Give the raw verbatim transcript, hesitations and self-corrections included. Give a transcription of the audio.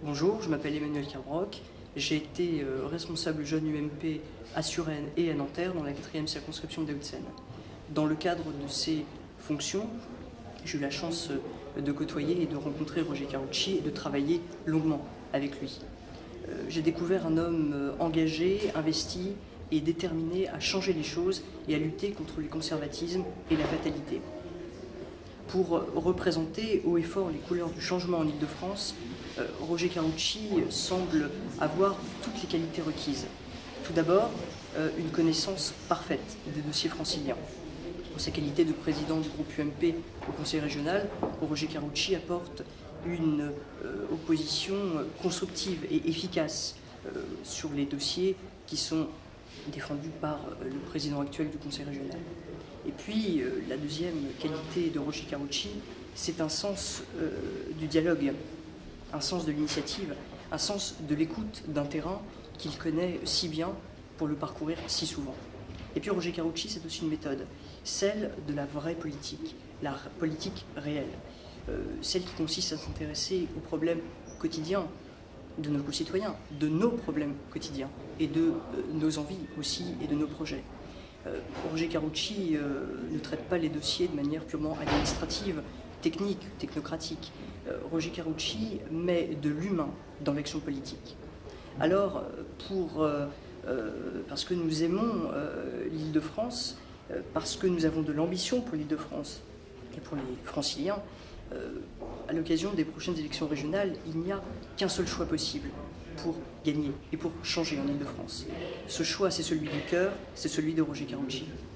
Bonjour, je m'appelle Emmanuel Carbroc. J'ai été euh, responsable jeune U M P à Suresnes et à Nanterre dans la quatrième circonscription des Hauts-de-Seine. Dans le cadre de ces fonctions, j'ai eu la chance euh, de côtoyer et de rencontrer Roger Carucci et de travailler longuement avec lui. Euh, j'ai découvert un homme euh, engagé, investi et déterminé à changer les choses et à lutter contre le conservatisme et la fatalité. Pour représenter haut et fort les couleurs du changement en Île-de-France, euh, Roger Carucci semble avoir toutes les qualités requises. Tout d'abord, euh, une connaissance parfaite des dossiers franciliens. En sa qualité de président du groupe U M P au Conseil régional, Roger Carucci apporte une euh, opposition constructive et efficace euh, sur les dossiers qui sont défendus par euh, le président actuel du Conseil régional. Et puis, euh, la deuxième qualité de Roger Carucci, c'est un sens euh, du dialogue, un sens de l'initiative, un sens de l'écoute d'un terrain qu'il connaît si bien pour le parcourir si souvent. Et puis Roger Carucci, c'est aussi une méthode, celle de la vraie politique, la politique réelle, euh, celle qui consiste à s'intéresser aux problèmes quotidiens de nos concitoyens, de nos problèmes quotidiens, et de euh, nos envies aussi, et de nos projets. Euh, Roger Carucci euh, ne traite pas les dossiers de manière purement administrative, technique, technocratique. Euh, Roger Carucci met de l'humain dans l'action politique. Alors, pour, euh, euh, parce que nous aimons euh, l'Île-de-France, euh, parce que nous avons de l'ambition pour l'Île-de-France et pour les franciliens, euh, à l'occasion des prochaines élections régionales, il n'y a qu'un seul choix possible pour gagner et pour changer en Île-de-France. Ce choix, c'est celui du cœur, c'est celui de Roger Carucci.